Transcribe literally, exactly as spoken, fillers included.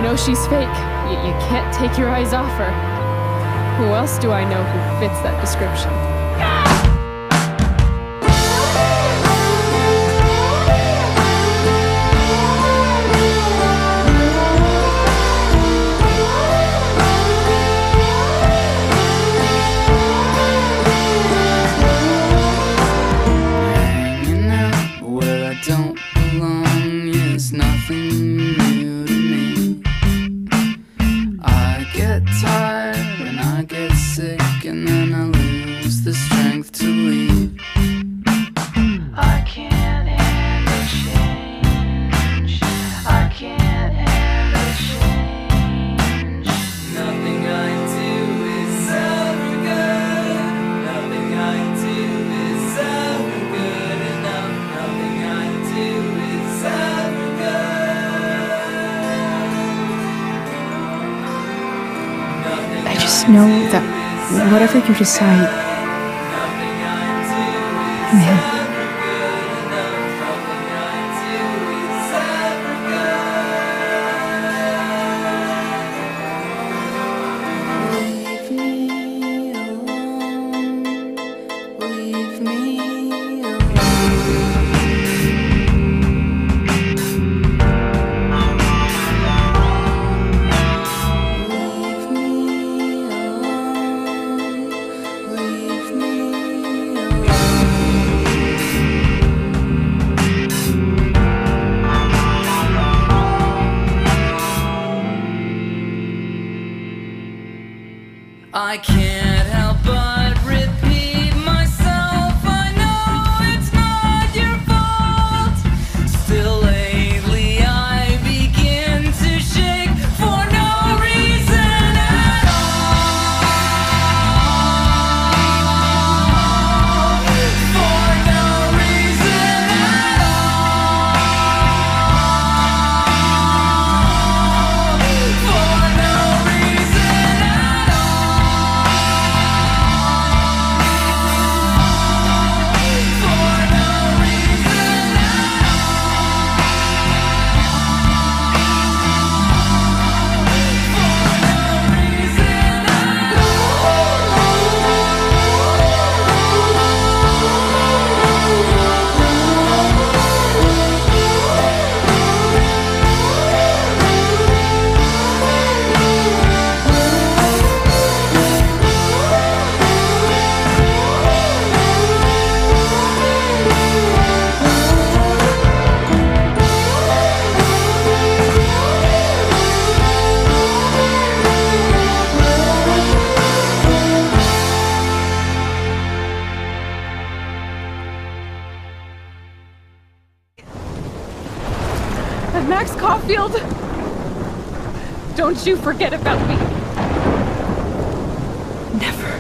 know she's fake. Y you can't take your eyes off her. Who else do I know who fits that description? Hanging out where I don't belong is nothing new to me. I get tired and I get sick, and then I lose the strength to leave. I can't handle change. I can't handle change. Nothing I do is ever good. Nothing I do is ever good enough. Nothing I do is ever good. Nothing I just know that whatever you decide, man, leave me alone. Leave me Leave me alone. Leave me I can't help but repeat myself. I know it's not your fault. Still lately I begin to shake for no reason at all. For no reason at all. For no reason at And Max Caulfield, don't you forget about me. never.